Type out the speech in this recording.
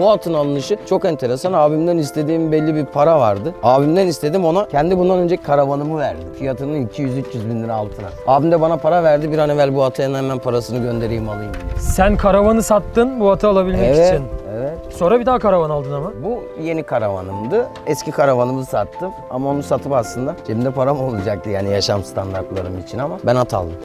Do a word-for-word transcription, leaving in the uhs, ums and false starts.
bu atın alınışı çok enteresan. Abimden istediğim belli bir para vardı. Abimden istedim, ona kendi bundan önceki karavanımı verdi. Fiyatının iki yüz üç yüz bin lira altına. Abim de bana para verdi. Bir an evvel bu atı hemen parasını göndereyim alayım diye. Sen karavanı sattın bu atı alabilmek Evet, için. evet. Sonra bir daha karavan aldın ama. Bu yeni karavanımdı. Eski karavanımı sattım ama onu satıp aslında cebimde param olacaktı yani yaşam standartlarım için, ama ben at aldım.